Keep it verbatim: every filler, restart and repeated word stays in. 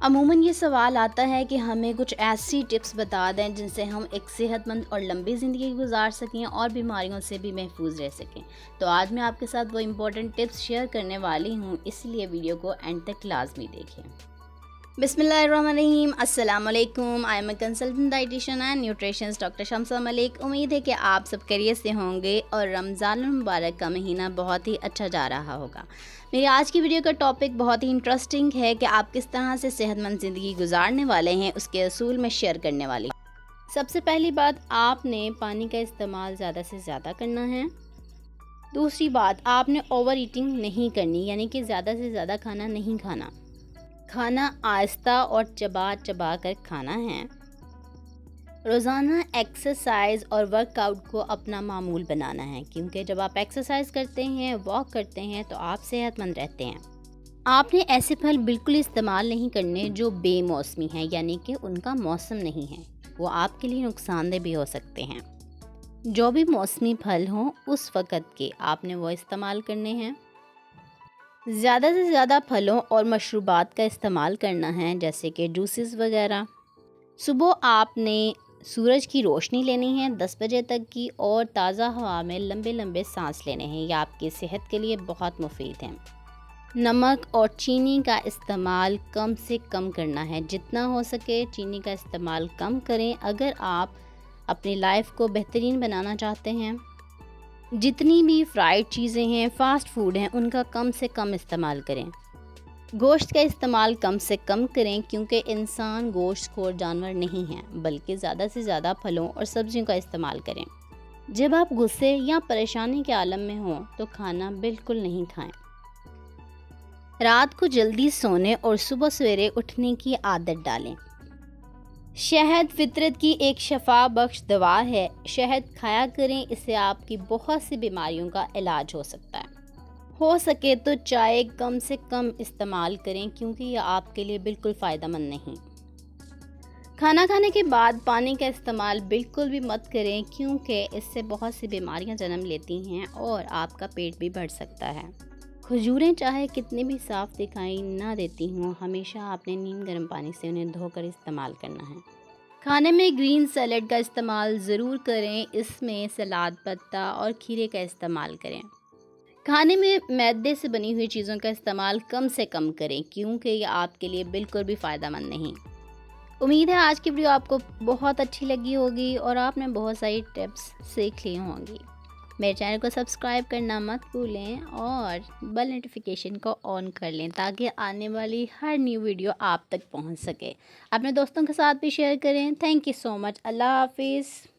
अमूमन ये सवाल आता है कि हमें कुछ ऐसी टिप्स बता दें जिनसे हम एक सेहतमंद और लंबी ज़िंदगी गुजार सकें और बीमारियों से भी महफूज रह सकें। तो आज मैं आपके साथ वो इम्पोर्टेंट टिप्स शेयर करने वाली हूँ, इसलिए वीडियो को एंड तक लाजमी देखें। बिस्मिल्लाहिर्रहमानिर्रहीम, अस्सलाम वालेकुम। I am a consultant dietitian and nutritionist doctor Shamsa Malik. उम्मीद है कि आप सब खैरियत से होंगे और रमज़ान मुबारक का महीना बहुत ही अच्छा जा रहा होगा। मेरी आज की वीडियो का टॉपिक बहुत ही इंटरेस्टिंग है कि आप किस तरह से सेहतमंद ज़िंदगी गुजारने वाले हैं, उसके असूल में शेयर करने वाली। सबसे पहली बात, आपने पानी का इस्तेमाल ज़्यादा से ज़्यादा करना है। दूसरी बात, आपने ओवर ईटिंग नहीं करनी, यानी कि ज़्यादा से ज़्यादा खाना नहीं खाना। खाना आहिस्ता और चबा चबा कर खाना है। रोज़ाना एक्सरसाइज और वर्कआउट को अपना मामूल बनाना है, क्योंकि जब आप एक्सरसाइज करते हैं, वॉक करते हैं, तो आप सेहतमंद रहते हैं। आपने ऐसे फल बिल्कुल इस्तेमाल नहीं करने जो बेमौसमी हैं, यानी कि उनका मौसम नहीं है, वो आपके लिए नुकसानदेह भी हो सकते हैं। जो भी मौसमी फल हों उस वक़्त के आपने वो इस्तेमाल करने हैं। ज़्यादा से ज़्यादा फलों और मशरूबात का इस्तेमाल करना है, जैसे कि जूसेस वगैरह। सुबह आपने सूरज की रोशनी लेनी है दस बजे तक की, और ताज़ा हवा में लंबे लंबे सांस लेने हैं। यह आपकी सेहत के लिए बहुत मुफीद है। नमक और चीनी का इस्तेमाल कम से कम करना है, जितना हो सके चीनी का इस्तेमाल कम करें अगर आप अपनी लाइफ को बेहतरीन बनाना चाहते हैं। जितनी भी फ्राइड चीज़ें हैं, फ़ास्ट फूड हैं, उनका कम से कम इस्तेमाल करें। गोश्त का इस्तेमाल कम से कम करें, क्योंकि इंसान गोश्तखोर जानवर नहीं हैं, बल्कि ज़्यादा से ज़्यादा फलों और सब्जियों का इस्तेमाल करें। जब आप गुस्से या परेशानी के आलम में हों तो खाना बिल्कुल नहीं खाएं। रात को जल्दी सोने और सुबह सवेरे उठने की आदत डालें। शहद फितरत की एक शफा बख्श दवा है। शहद खाया करें, इससे आपकी बहुत सी बीमारियों का इलाज हो सकता है। हो सके तो चाय कम से कम इस्तेमाल करें, क्योंकि यह आपके लिए बिल्कुल फ़ायदेमंद नहीं। खाना खाने के बाद पानी का इस्तेमाल बिल्कुल भी मत करें, क्योंकि इससे बहुत सी बीमारियां जन्म लेती हैं और आपका पेट भी बढ़ सकता है। खजूरें चाहे कितनी भी साफ़ दिखाई ना देती हों, हमेशा आपने नीम गर्म पानी से उन्हें धोकर इस्तेमाल करना है। खाने में ग्रीन सैलेड का इस्तेमाल ज़रूर करें, इसमें सलाद पत्ता और खीरे का इस्तेमाल करें। खाने में मैदे से बनी हुई चीज़ों का इस्तेमाल कम से कम करें, क्योंकि यह आपके लिए बिल्कुल भी फ़ायदेमंद नहीं। उम्मीद है आज की वीडियो आपको बहुत अच्छी लगी होगी और आपने बहुत सारी टिप्स सीख ली होंगी। मेरे चैनल को सब्सक्राइब करना मत भूलें और बेल नोटिफिकेशन को ऑन कर लें, ताकि आने वाली हर न्यू वीडियो आप तक पहुंच सके। अपने दोस्तों के साथ भी शेयर करें। Thank you so much. अल्लाह हाफिज़।